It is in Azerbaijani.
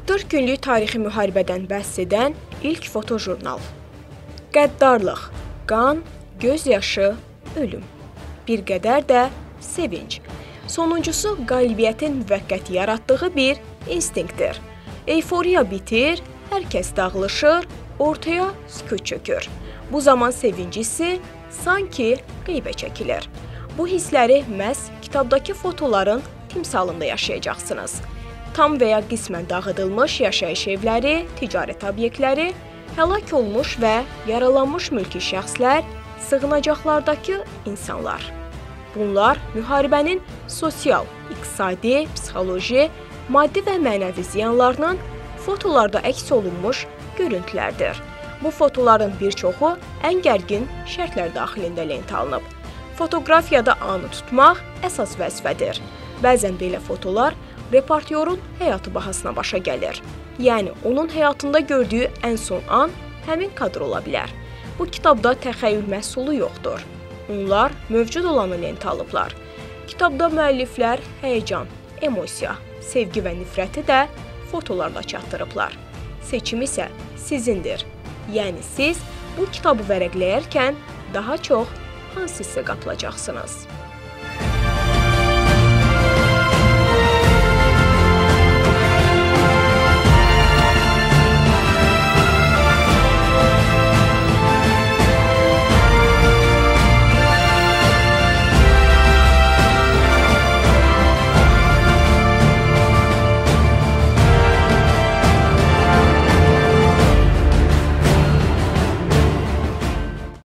44 günlük tarixi müharibədən bəhs edən ilk fotojurnal. Qəddarlıq, qan, göz yaşı, ölüm. Bir qədər də sevinc. Sonuncusu qalibiyyətin müvəqqəti yaratdığı bir instinktdir. Euforiya bitir, hər kəs dağılışır, ortaya sükut çökür. Bu zaman sevinc hissi sanki qeybə çəkilir. Bu hissləri məhz kitabdakı fotoların timsalında yaşayacaqsınız. Tam və ya qismən dağıdılmış yaşayış evləri, ticarət obyektləri, həlak olmuş və yaralanmış mülki şəxslər, sığınacaqlardakı insanlar. Bunlar müharibənin sosial, iqtisadi, psixoloji, maddi və mənəvi ziyanlarının fotolarda əks olunmuş görüntülərdir. Bu fotoların bir çoxu ən gərgin şərtlər daxilində lentə alınıb. Fotoqrafiyada anı tutmaq əsas vəzifədir. Bəzən belə fotolar reportyorun həyatı bahasına başa gəlir. Yəni, onun həyatında gördüyü ən son an həmin kadr ola bilər. Bu kitabda təxəyyül məhsulu yoxdur. Onlar mövcud olanı lentə alıblar. Kitabda müəlliflər həyəcan, emosiya, sevgi və nifrəti də fotolarla çatdırıblar. Seçim isə sizindir. Yəni, siz bu kitabı vərəqləyərkən daha çox hansı hissə qapılacaqsınız?